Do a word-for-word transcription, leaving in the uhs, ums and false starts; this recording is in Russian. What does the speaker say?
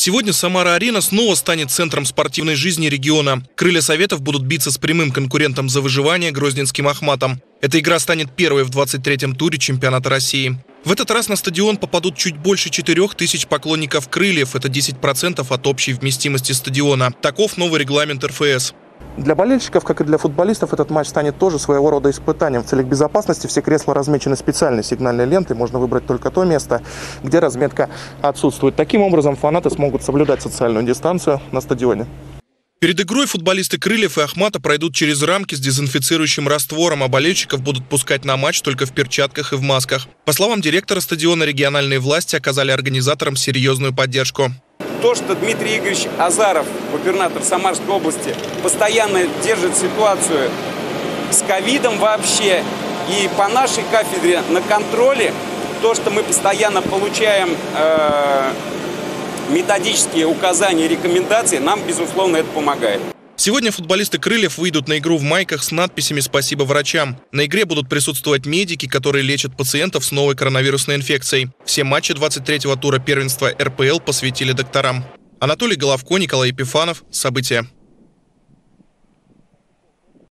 Сегодня Самара-Арена снова станет центром спортивной жизни региона. Крылья Советов будут биться с прямым конкурентом за выживание грозненским «Ахматом». Эта игра станет первой в двадцать третьем туре чемпионата России. В этот раз на стадион попадут чуть больше четырёх тысяч поклонников «Крыльев». Это десять процентов от общей вместимости стадиона. Таков новый регламент эр эф эс. Для болельщиков, как и для футболистов, этот матч станет тоже своего рода испытанием. В целях безопасности все кресла размечены специальной сигнальной лентой. Можно выбрать только то место, где разметка отсутствует. Таким образом, фанаты смогут соблюдать социальную дистанцию на стадионе. Перед игрой футболисты «Крыльев» и «Ахмата» пройдут через рамки с дезинфицирующим раствором, а болельщиков будут пускать на матч только в перчатках и в масках. По словам директора стадиона, региональные власти оказали организаторам серьезную поддержку. То, что Дмитрий Игоревич Азаров, губернатор Самарской области, постоянно держит ситуацию с ковидом вообще и по нашей кафедре на контроле, то, что мы постоянно получаем э, методические указания и рекомендации, нам, безусловно, это помогает. Сегодня футболисты «Крыльев» выйдут на игру в майках с надписями «Спасибо врачам». На игре будут присутствовать медики, которые лечат пациентов с новой коронавирусной инфекцией. Все матчи двадцать третьего тура первенства эр пэ эл посвятили докторам. Анатолий Головко, Николай Епифанов. События.